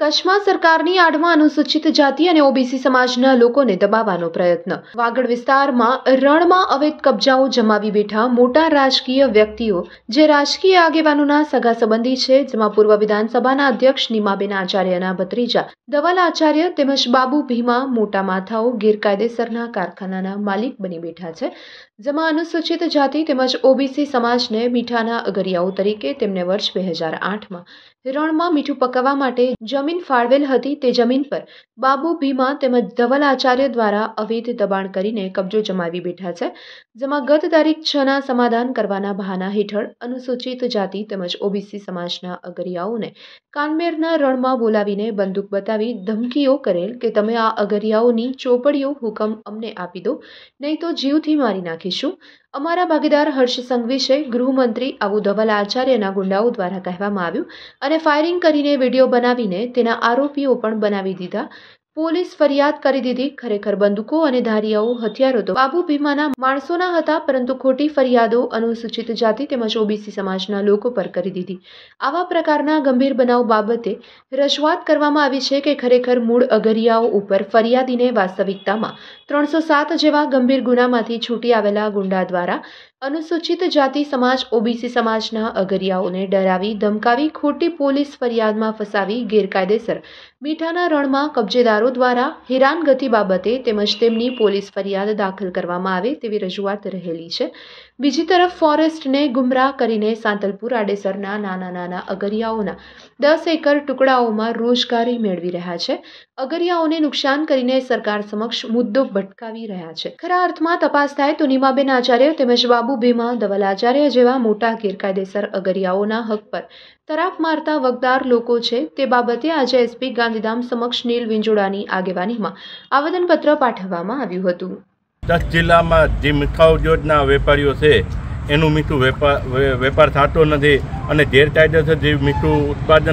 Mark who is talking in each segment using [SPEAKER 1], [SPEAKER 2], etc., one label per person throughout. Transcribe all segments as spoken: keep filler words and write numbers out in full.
[SPEAKER 1] કચ્છમાં સરકારની આડમાં અનુસૂચિત જાતિ અને ઓબીસી સમાજના લોકોને દબાવવાનો પ્રયત્ન। વાગડ વિસ્તારમાં રણમાં અવૈધ કબજાઓ જમાવી બેઠા મોટા રાજકીય વ્યક્તિઓ જે રાજકીય આગેવાનોના સગા સંબંધી છે, જેમાં પૂર્વ વિધાનસભાના અધ્યક્ષ નીમાબેન આચાર્યના ભત્રીજા ધવલ આચાર્ય તેમજ બાબુ ભીમા મોટા માથાઓ ગેરકાયદેસરના કારખાનાના માલિક બની બેઠા છે, જેમાં અનુસૂચિત જાતિ તેમજ ઓબીસી સમાજને મીઠાના અગરિયાઓ તરીકે તેમને વર્ષ બે હજાર આઠમાં રણમાં મીઠું પકાવવા માટે જમીન ફાળવેલ હતી। તે જમીન પર બાબુ ભીમા તેમજ ધવલ આચાર્ય દ્વારા અવૈધ દબાણ કરીને કબજો જમાવી બેઠા છે, જેમાં ગત તારીખ છ ના સમાધાન કરવાના બહાના હેઠળ અનુસૂચિત જાતિ તેમજ ઓબીસી સમાજના અગરિયાઓને કાનમેરના રણમાં બોલાવીને બંદૂક બતાવી ધમકીઓ કરેલ કે તમે આ અગરિયાઓની ચોપડીઓ હુકમ અમને આપી દો, નહીં તો જીવથી મારી નાખીશું। અમારા ભાગીદાર હર્ષ સંઘવીશે ગૃહમંત્રી આવું ધવલ આચાર્યના ગુંડાઓ દ્વારા કહેવામાં આવ્યું અને ફાયરિંગ કરીને વિડીયો બનાવીને તેના આરોપીઓ પણ બનાવી દીધા। પોલીસ ફરિયાદ કરી દીધી। ખરેખર બંદૂકો અને ધારિયાઓ હથિયારો તો બાબુ ભીમાના માણસોના હતા, પરંતુ ખોટી ફરિયાદો અનુસૂચિત જાતિ તેમજ ઓબીસી સમાજના લોકો પર કરી દીધી। આવા પ્રકારના ગંભીર બનાવ બાબતે રજૂઆત કરવામાં આવી છે કે ખરેખર મૂળ અગરિયાઓ ઉપર ફરિયાદીને વાસ્તવિકતામાં ત્રણસો સાત જેવા ગંભીર ગુનામાંથી છૂટી આવેલા ગુંડા દ્વારા અનુસૂચિત જાતિ સમાજ ઓબીસી સમાજના અગરિયાઓને ડરાવી ધમકાવી ખોટી પોલીસ ફરિયાદમાં ફસાવી ગેરકાયદેસર મીઠાના રણમાં કબજેદારો દ્વારા હેરાનગતિ બાબતે તેમજ તેમની પોલીસ ફરિયાદ દાખલ કરવામાં આવે તેવી રજૂઆત રહેલી છે। બીજી તરફ ફોરેસ્ટને ગુમરાહ કરીને સાંતલપુર આડેસરના નાના નાના અગરિયાઓના દસ એકર ટુકડાઓમાં રોજગારી મેળવી રહ્યા છે। અગરિયાઓને નુકસાન કરીને સરકાર સમક્ષ મુદ્દો ભટકાવી રહ્યા છે। ખરા અર્થમાં તપાસ થાય તો નીમાબેન આચાર્ય તેમજ બાબુ ભીમા ધવલ આચાર્ય જેવા મોટા ગેરકાયદેસર અગરિયાઓના હક પર તરાપ મારતા વગદાર લોકો છે। તે બાબતે આજે એસપી ગાંધીધામ સમક્ષ નીલ વિંજોડાની આગેવાનીમાં આવેદનપત્ર પાઠવવામાં આવ્યું હતું।
[SPEAKER 2] કચ્છ જિલ્લામાં જે મીઠા ઉદ્યોગના વેપારીઓ છે એનું મીઠું વેપાર વેપાર થતો નથી અને ગેરકાયદેસર જે મીઠું ઉત્પાદન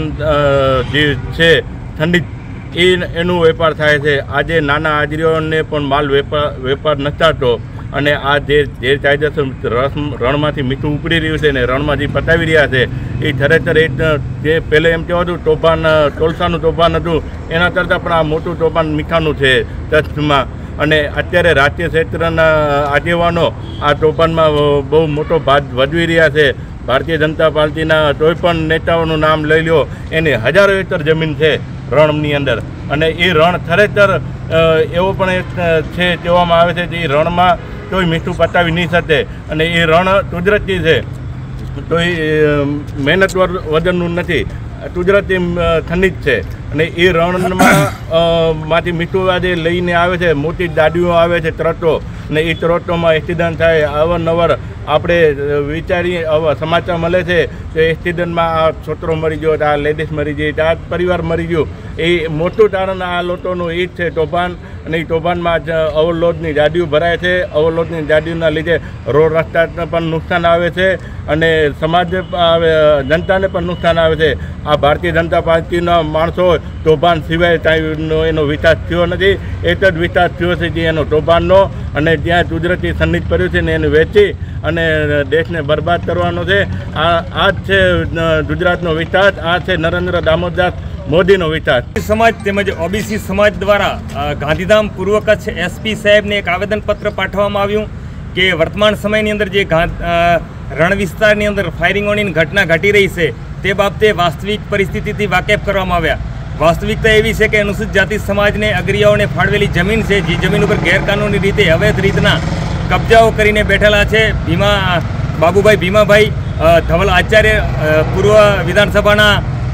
[SPEAKER 2] જે છે ઠંડી એ એનું વેપાર થાય છે। આજે નાના હાજરીઓને પણ માલ વેપાર વેપાર નથી થતો અને આ જે ગેરકાયદેસર રણમાંથી મીઠું ઉપડી રહ્યું છે ને રણમાં જે પતાવી રહ્યા છે એ ખરેખર એક જે પહેલે એમ કહેવાતું તોફાન ટોલસાનું તોફાન હતું, એના કરતાં પણ આ મોટું તોફાન મીઠાનું છે કચ્છમાં। અને અત્યારે રાજકીય ક્ષેત્રના આગેવાનો આ તોફાનમાં બહુ મોટો ભાગ ભજવી રહ્યા છે। ભારતીય જનતા પાર્ટીના કોઈ પણ નેતાઓનું નામ લઈ લો, એની હજારો એકર જમીન છે રણની અંદર અને એ રણ ખરેખર એવો પણ એક છે કહેવામાં આવે છે કે એ રણમાં કોઈ મીઠું પતાવી નહીં શકે અને એ રણ કુદરતી છે, કોઈ મહેનત વગરનું નથી, કુદરતી ખનિજ છે અને એ રણમાં માંથી મીઠું આજે લઈને આવે છે। મોટી ગાડીઓ આવે છે, ટ્રકો, અને એ ટ્રકોમાં એક્સિડન્ટ થાય અવારનવાર આપણે વિચારીએ સમાચાર મળે છે કે એક્સિડન્ટમાં આ છોકરો મરી ગયો, આ લેડીઝ મરી ગઈ, આ પરિવાર મરી ગયો। એ મોટું કારણ આ લોકોનું એ જ છે તોફાન, અને એ તોફાનમાં જ ઓવરલોડની ગાડીઓ ભરાય છે। ઓવરલોડની ગાડીઓના લીધે રોડ રસ્તાને પણ નુકસાન આવે છે અને સમાજ જનતાને પણ નુકસાન આવે છે। આ ભારતીય જનતા પાર્ટીના માણસો તોફાન સિવાય કાંઈનો એનો વિકાસ થયો નથી। એક જ વિકાસ થયો છે જે એનો તોફાનનો, અને જ્યાં કુદરતી ખનિજ પડ્યું છે ને એને વેચી અને દેશને બરબાદ કરવાનો છે। આ આ જ છે ગુજરાતનો વિકાસ, આ છે નરેન્દ્ર દામોદરદાસ મોદીનો વિકાસ।
[SPEAKER 3] સમાજ તેમજ ઓબીસી સમાજ દ્વારા ગાંધીધામ પૂર્વ કચ્છ એસપી સાહેબને એક આવેદનપત્ર પાઠવવામાં આવ્યું કે વર્તમાન સમયની અંદર જે રણ વિસ્તારની અંદર ફાયરિંગોની ઘટના ઘટી રહી છે તે બાબતે વાસ્તવિક પરિસ્થિતિથી વાકેફ કરવામાં આવ્યા। વાસ્તવિકતા એવી છે કે અનુસૂચિત જાતિ સમાજને અગરિયાઓને ફાળવેલી જમીન છે, જે જમીન ઉપર ગેરકાનૂની રીતે અવૈધ રીતના કબજાઓ કરીને બેઠેલા છે। ભીમા બાબુભાઈ ભીમાભાઈ ધવલ આચાર્ય પૂર્વ વિધાનસભાના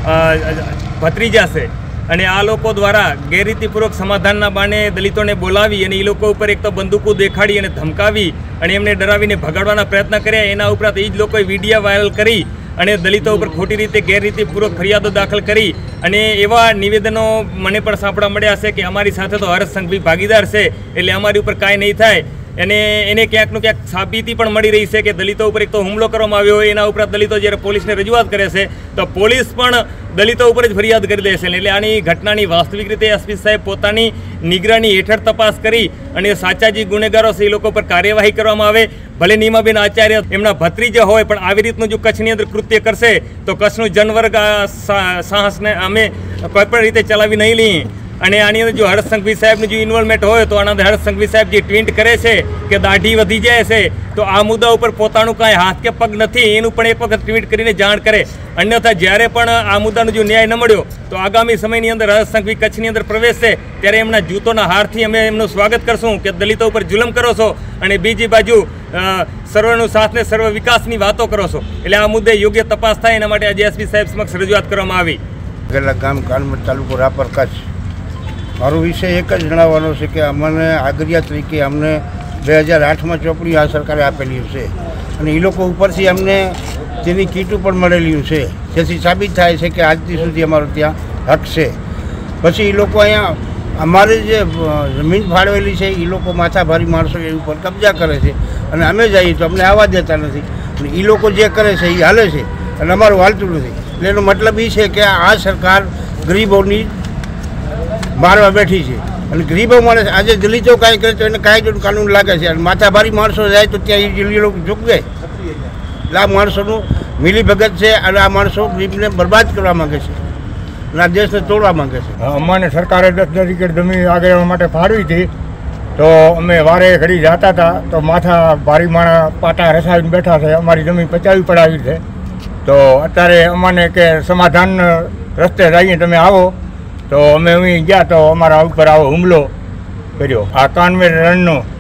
[SPEAKER 3] ભત્રીજા છે અને આ લોકો દ્વારા ગેરરીતિપૂર્વક સમાધાનના બાને દલિતોને બોલાવી અને એ લોકો ઉપર એક તો બંદૂકો દેખાડી અને ધમકાવી અને એમને ડરાવીને ભગાડવાના પ્રયત્ન કર્યા। એના ઉપરાંત એ જ લોકોએ વિડીયો વાયરલ કરી અને દલિતો ઉપર ખોટી રીતે ગેરરીતિપૂર્વક ફરિયાદો દાખલ કરી અને એવા નિવેદનો મને પણ સાંભળવા મળ્યા છે કે અમારી સાથે તો હર્ષ સંઘવી ભાગીદાર છે એટલે અમારી ઉપર કાંઈ નહીં થાય, અને એને ક્યાંકનું ક્યાંક સાબિતી પણ મળી રહી છે કે દલિતો ઉપર એક તો હુમલો કરવામાં આવ્યો હોય, એના ઉપરાંત દલિતો જ્યારે પોલીસને રજૂઆત કરે છે તો પોલીસ પણ દલિતો ઉપર જ ફરિયાદ કરી દે છે। એટલે આની ઘટનાની વાસ્તવિક રીતે એસપી સાહેબ પોતાની નિગરાની હેઠળ તપાસ કરી અને સાચા જે ગુનેગારો છે એ લોકો પર કાર્યવાહી કરવામાં આવે। ભલે નીમાબેન આચાર્ય એમના ભત્રીજા હોય પણ આવી રીતનું જો કચ્છની અંદર કૃત્ય કરશે તો કચ્છનું જનવર્ગ સાહસને અમે કોઈ પણ રીતે ચલાવી નહીં લઈએ અને આની અંદર જો હર્ષ સંઘવી સાહેબનું જો ઇન્વોલ્વમેન્ટ હોય તો આના અંદર હર્ષ સંઘવી સાહેબ જે ટ્વીટ કરે છે કે દાઢી વધી જાય છે તો આ મુદ્દા ઉપર પોતાનું કાંઈ હાથ કે પગ નથી એનું પણ એક વખત ટ્વીટ કરીને જાણ કરે. અન્યથા જ્યારે પણ આ મુદ્દાનો જો ન્યાય ન મળ્યો તો આગામી સમયની અંદર હર્ષ સંઘવી કચ્છની અંદર પ્રવેશશે ત્યારે એમના જૂતોના હારથી અમે એમનું સ્વાગત કરશું કે દલિતો ઉપર જુલમ કરો છો અને બીજી બાજુ સર્વનું સાથ ને સર્વ વિકાસની વાતો કરો છો. એટલે આ મુદ્દે યોગ્ય તપાસ થાય એના માટે આજે એસપી સાહેબ સમક્ષ રજૂઆત કરવામાં આવી.
[SPEAKER 4] ગામ કાનમડ તાલુકો રાપર કચ્છ. મારો વિષય એક જ જણાવવાનો છે કે અમને આગરિયા તરીકે અમને બે હજાર આઠમાં ચોપડી આ સરકારે આપેલી છે અને એ લોકો ઉપરથી અમને તેની કીટું પણ મળેલી છે, જેથી સાબિત થાય છે કે આજથી સુધી અમારો ત્યાં હક છે. પછી એ લોકો અહીંયા અમારે જે જમીન ફાળવેલી છે એ લોકો માથાભારી માણસો એ ઉપર કબજા કરે છે અને અમે જઈએ તો અમને આવવા દેતા નથી અને એ લોકો જે કરે છે એ હાલે છે અને અમારું હાલતું નથી. એટલે એનો મતલબ એ છે કે આ સરકાર ગરીબોની મારવા બેઠી છે અને ગરીબો માણસ આજે દલિતો કાંઈ કરે તો એને કાયદો કાનૂન લાગે છે અને માથાભારી માણસો જાય તો ત્યાં એ લોકો ઝૂકવે. એટલે આ માણસોનું મિલી ભગત છે અને આ માણસો ગરીબને બરબાદ કરવા માગે છે અને આ દેશને તોડવા માગે છે.
[SPEAKER 5] અમાને સરકારે દસ દસ એકર જમીન આગળ માટે ફાળવી હતી તો અમે વારે ઘડી જતા હતા તો માથા ભારી માણા પાટા રસાવીને બેઠા છે, અમારી જમીન પચાવી પડાવી છે. તો અત્યારે અમાને કે સમાધાન રસ્તે જઈએ તમે આવો તો અમે અહીં ગયા તો અમારા ઉપર આવો હુમલો કર્યો. આ કાનવેર રણનો